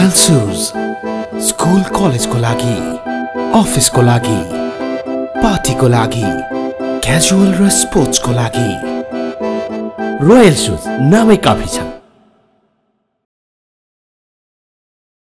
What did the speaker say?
Royal shoes school college को लागि, office को लागि, पार्टी को लागि, क्याजुअल र स्पोर्ट्स को लागि। रोयल सुज नामै काफी छ।